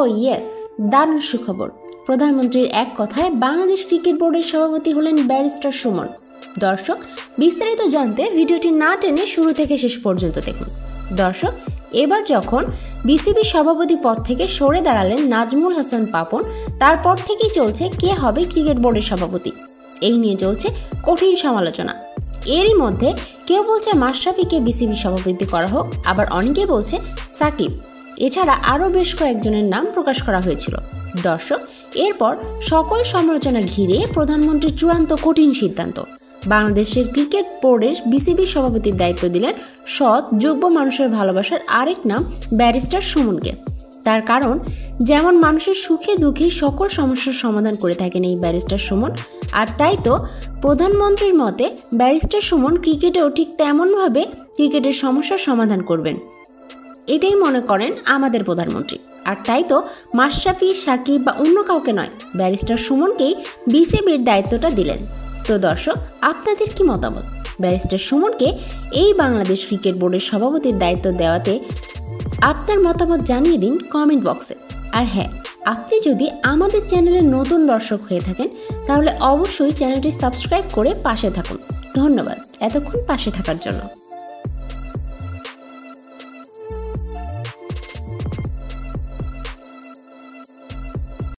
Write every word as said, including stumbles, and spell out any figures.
Yes, দারুণ সুখবর। প্রধানমন্ত্রীর এক কথায় বাংলাদেশ ক্রিকেট বোর্ডের সভাপতি হলেন ব্যারিস্টার সুমন। দর্শক, বিস্তারিত জানতে ভিডিওটি না টেনে শুরু থেকে শেষ পর্যন্ত দেখুন। দর্শক, এবার যখন বিসিবি সভাপতি পদ থেকে সরে দাঁড়ালেন নাজমুল হাসান পাপন, তারপর থেকেই চলছে কে হবে ক্রিকেট বোর্ডের সভাপতি। এই নিয়ে চলছে কঠিন সমালোচনা। এরই মধ্যে কেউ বলছে মাশরাফিকে বিসিবি সভাপতি করা হোক, আবার অনেকে বলছে সাকিব। এছাড়া আরও বেশ কয়েকজনের নাম প্রকাশ করা হয়েছিল। দর্শক, এরপর সকল সমালোচনা ঘিরে প্রধানমন্ত্রীর চূড়ান্ত কঠিন সিদ্ধান্ত। বাংলাদেশের ক্রিকেট বোর্ডের বিসিবি সভাপতির দায়িত্ব দিলেন সৎ, যোগ্য মানুষের ভালোবাসার আরেক নাম ব্যারিস্টার সুমনকে। তার কারণ, যেমন মানুষের সুখে দুঃখে সকল সমস্যার সমাধান করে থাকেন এই ব্যারিস্টার সুমন, আর তাই তো প্রধানমন্ত্রীর মতে ব্যারিস্টার সুমন ক্রিকেটেও ঠিক তেমনভাবে ক্রিকেটের সমস্যার সমাধান করবেন, এটাই মনে করেন আমাদের প্রধানমন্ত্রী। আর তাই তো মাশরাফি, সাকিব বা অন্য কাউকে নয়, ব্যারিস্টার সুমনকেই বিসিবির দায়িত্বটা দিলেন। তো দর্শক, আপনাদের কি মতামত? ব্যারিস্টার সুমনকে এই বাংলাদেশ ক্রিকেট বোর্ডের সভাপতির দায়িত্ব দেওয়াতে আপনার মতামত জানিয়ে দিন কমেন্ট বক্সে। আর হ্যাঁ, আপনি যদি আমাদের চ্যানেলের নতুন দর্শক হয়ে থাকেন তাহলে অবশ্যই চ্যানেলটি সাবস্ক্রাইব করে পাশে থাকুন। ধন্যবাদ এতক্ষণ পাশে থাকার জন্য।